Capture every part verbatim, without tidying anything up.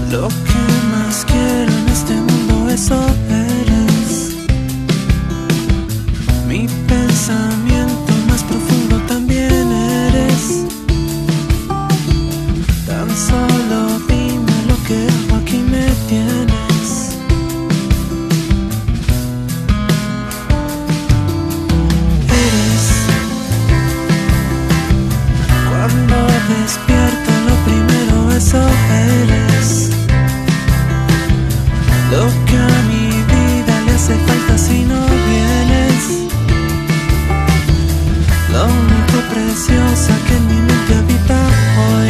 Lo que más quiero en este mundo, eso eres. Mi pensamiento más profundo también eres. Tan solo dime lo que hago, aquí me tienes. Eres. Cuando despierto lo primero, eso eres. Lo que a mi vida le hace falta si no vienes. Lo único preciosa que en mi mente habita hoy.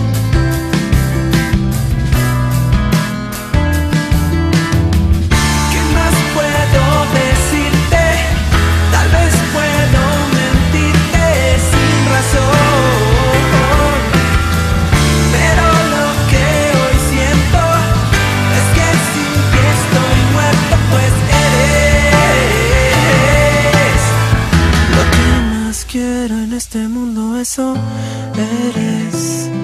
¿Qué más puedo decirte? Tal vez puedo mentirte sin razón, pero lo que hoy siento es que sin ti estoy muerto, pues eres. Lo que más quiero en este mundo, eso eres.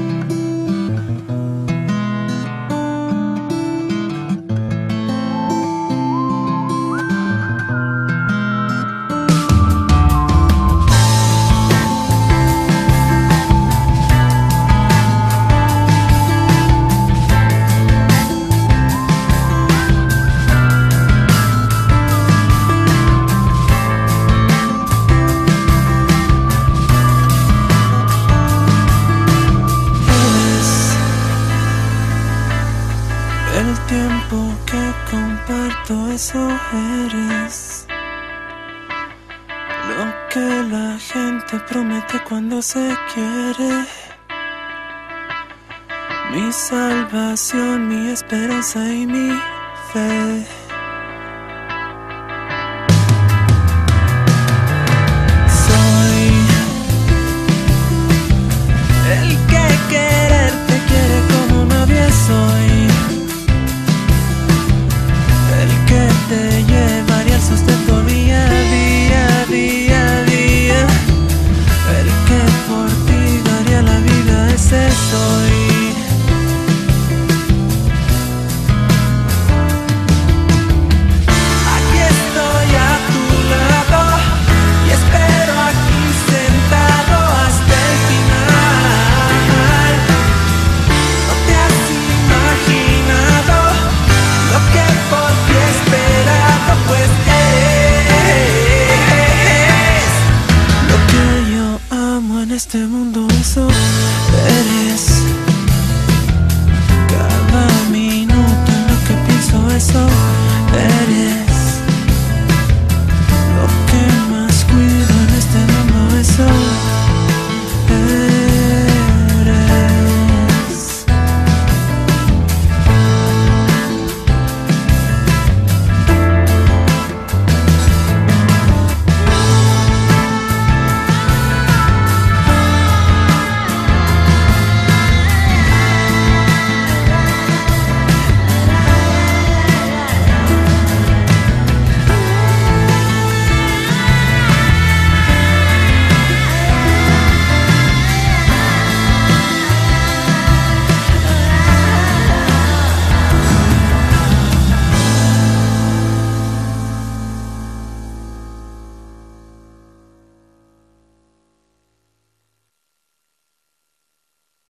El tiempo que comparto, eso eres. Lo que la gente promete cuando se quiere. Mi salvación, mi esperanza y mi fe.